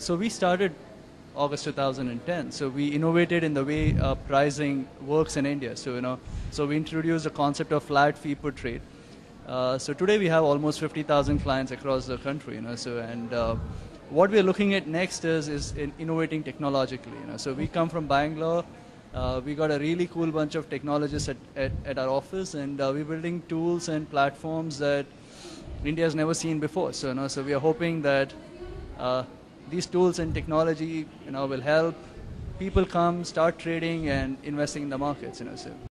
So we started August 2010. So we innovated in the way pricing works in India. So we introduced the concept of flat fee per trade. So today we have almost 50,000 clients across the country. What we're looking at next is in innovating technologically. So we come from Bangalore. We got a really cool bunch of technologists at our office, and we're building tools and platforms that India has never seen before. So we are hoping that these tools and technology will help people come, start trading and investing in the markets. So.